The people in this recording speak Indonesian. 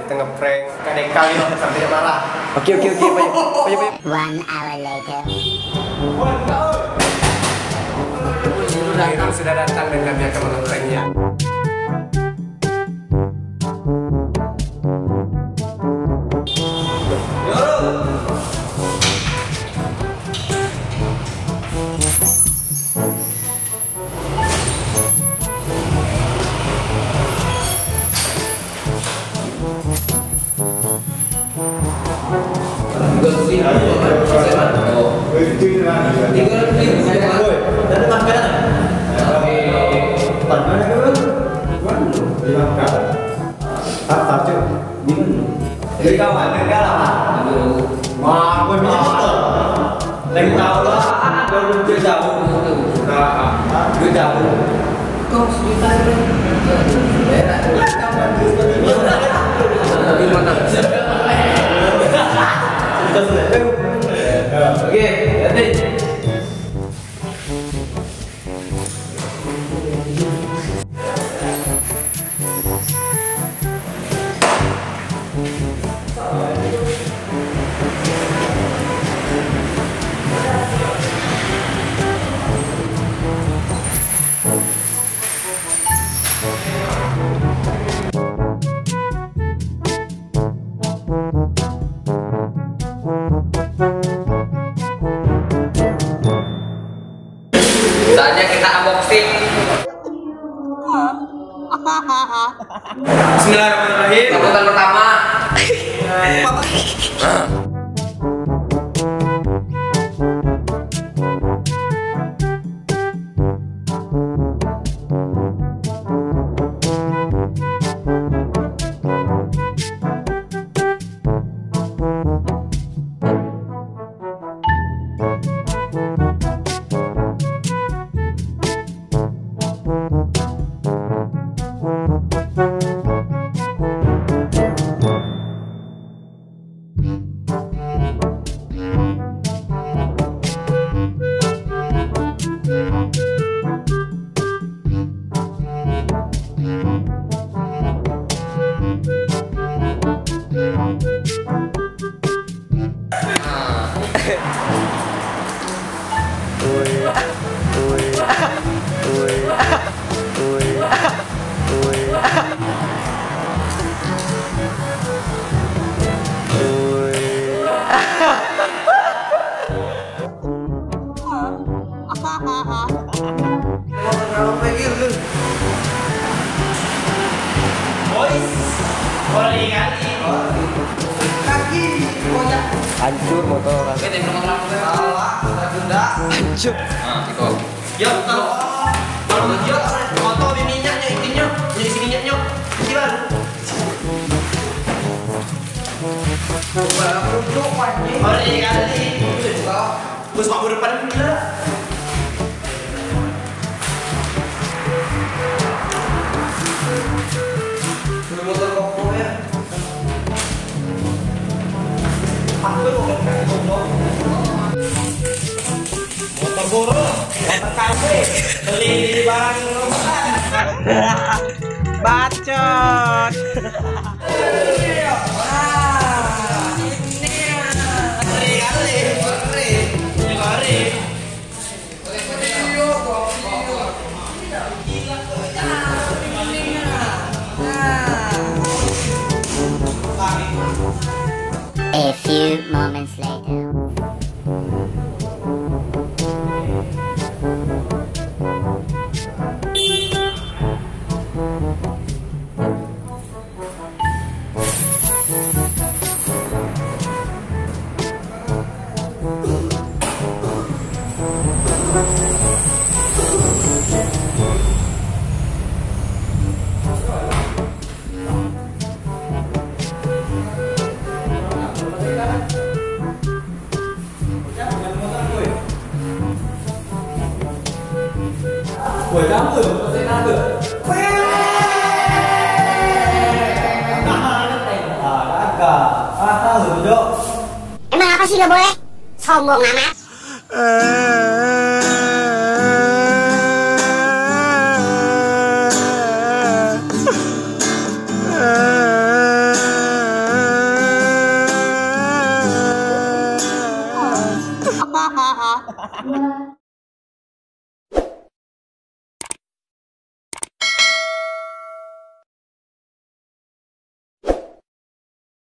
kita ngeprank KDK gitu sampai dia marah. Oke. Pak. 1 hour later. Sudah datang dan kami akan mengepranknya. Dari kawan, dari kalah. Wah, gue minyak motor. Lagi tahu lah, gue jauh. Gue jauh. Kau sekitar Oke, nanti. Saatnya kita unboxing. Bismillahirrahmanirrahim. Sambutan pertama. Hancur motor. Hancur. Nah, itu. Ya, kalau dia motor di minyaknya intinya, jadi sini minyaknya. Gimana? Hari kali. Bus pak depan gila. Motor kopong ya. Motor burung, motor kafe, beli barang Bacot. A few moments later. Buổi đám tuổi của tôi sẽ ra được. Emang apa sih gak boleh? Sombong amat. Wah.